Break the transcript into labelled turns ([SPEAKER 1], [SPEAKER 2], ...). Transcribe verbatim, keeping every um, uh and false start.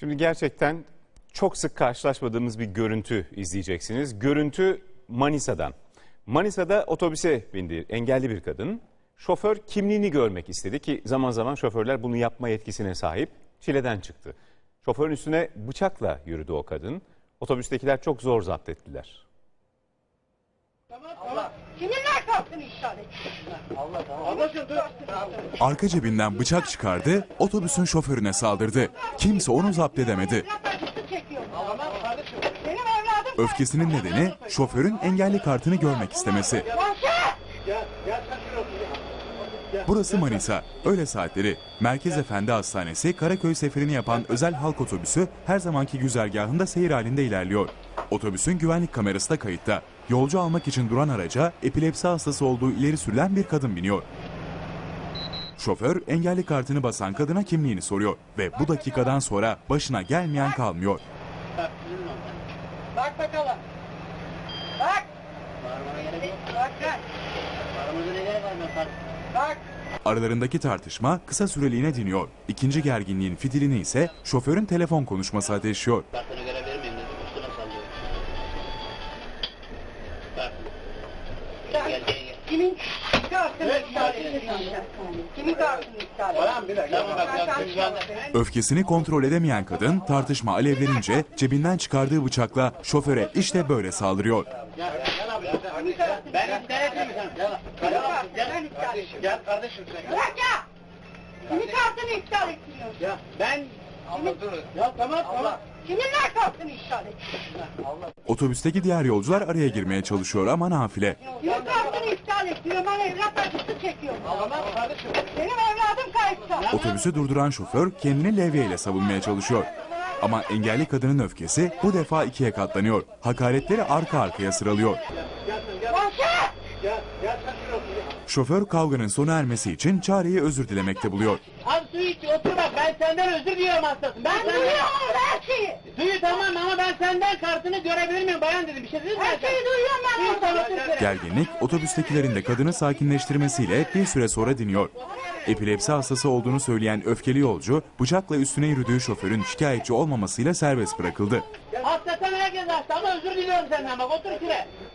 [SPEAKER 1] Şimdi gerçekten çok sık karşılaşmadığımız bir görüntü izleyeceksiniz. Görüntü Manisa'dan. Manisa'da otobüse bindi engelli bir kadın. Şoför kimliğini görmek istedi ki zaman zaman şoförler bunu yapma yetkisine sahip. Çileden çıktı. Şoförün üstüne bıçakla yürüdü o kadın. Otobüstekiler çok zor zapt ettiler.
[SPEAKER 2] Allah. Kiminler kalktın işaret? Allah tamam.
[SPEAKER 3] Arka cebinden bıçak çıkardı, otobüsün şoförüne saldırdı. Kimse onu zapt edemedi. Öfkesinin nedeni şoförün engelli kartını görmek istemesi. Burası Manisa. Öğle saatleri. Merkez Efendi Hastanesi Karaköy seferini yapan özel halk otobüsü her zamanki güzergahında seyir halinde ilerliyor. Otobüsün güvenlik kamerası da kayıtta. Yolcu almak için duran araca epilepsi hastası olduğu ileri sürülen bir kadın biniyor. Şoför engelli kartını basan kadına kimliğini soruyor ve bu dakikadan sonra başına gelmeyen kalmıyor.
[SPEAKER 2] Bak bakalım. Bak. Bak. Bak.
[SPEAKER 3] Aralarındaki tartışma kısa süreliğine diniyor. İkinci gerginliğin fitilini ise şoförün telefon konuşması ateşliyor.
[SPEAKER 4] Kartını görebilir miyim dedim, üstüne sallıyor. Bak. Gel gel gel.
[SPEAKER 2] Kimin kartını iptal ettin? Kimin kartını iptal ettin?
[SPEAKER 4] Tamam bir dakika. Tamam bak ya.
[SPEAKER 3] Öfkesini kontrol edemeyen kadın tartışma alevlenince cebinden çıkardığı bıçakla şoföre işte böyle saldırıyor.
[SPEAKER 4] Gel gel abi. Ben iptal etmeyeyim sen. Gel.
[SPEAKER 2] Ben iptal ettim.
[SPEAKER 4] Gel kardeşim sen.
[SPEAKER 2] Bırak ya. Kimin kartını iptal ettiriyorsun?
[SPEAKER 4] Ya ben Allah dur. Ya tamam tamam.
[SPEAKER 2] Kiminler kartını iptal ettin?
[SPEAKER 3] Otobüsteki diğer yolcular araya girmeye çalışıyor ama nafile.
[SPEAKER 2] Kimin kartını iptal ettiriyor? Ben evlat acısı çekiyorum.
[SPEAKER 4] Tamam kardeşim.
[SPEAKER 2] Benim evladım kayıpta.
[SPEAKER 3] Otobüsü durduran şoför kendini levyeyle savunmaya çalışıyor. Ama engelli kadının öfkesi bu defa ikiye katlanıyor. Hakaretleri arka arkaya sıralıyor.
[SPEAKER 2] Başa!
[SPEAKER 4] Gel gel sen şuraya otur.
[SPEAKER 3] Şoför kavganın sona ermesi için çareyi özür dilemekte buluyor.
[SPEAKER 4] Abi suyu iç otur bak, ben senden özür diliyorum hastasın.
[SPEAKER 2] Ben
[SPEAKER 4] senden...
[SPEAKER 2] duyuyorum her şeyi.
[SPEAKER 4] Suyu tamam ama ben senden kartını görebilir miyim bayan dedim, bir şey dedim mi?
[SPEAKER 2] Her şeyi duyuyorum ben.
[SPEAKER 4] Suyu tamam.
[SPEAKER 3] Gerginlik otobüstekilerin de kadını sakinleştirmesiyle bir süre sonra diniyor. Epilepsi hastası olduğunu söyleyen öfkeli yolcu bıçakla üstüne yürüdüğü şoförün şikayetçi olmamasıyla serbest bırakıldı.
[SPEAKER 4] Hakikaten herkes hasta ama özür diliyorum senden, bak otur şuraya.